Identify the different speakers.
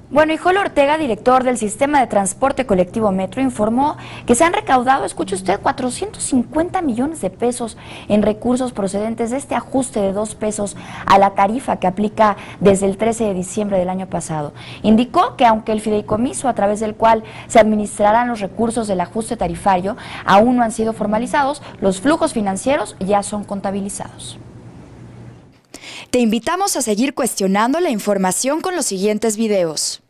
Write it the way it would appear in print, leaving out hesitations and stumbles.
Speaker 1: Bueno, y Jolo Ortega, director del Sistema de Transporte Colectivo Metro, informó que se han recaudado, escuche usted, 450 millones de pesos en recursos procedentes de este ajuste de 2 pesos a la tarifa que aplica desde el 13 de diciembre del año pasado. Indicó que aunque el fideicomiso a través del cual se administrarán los recursos del ajuste tarifario aún no han sido formalizados, los flujos financieros ya son contabilizados.
Speaker 2: Te invitamos a seguir cuestionando la información con los siguientes videos.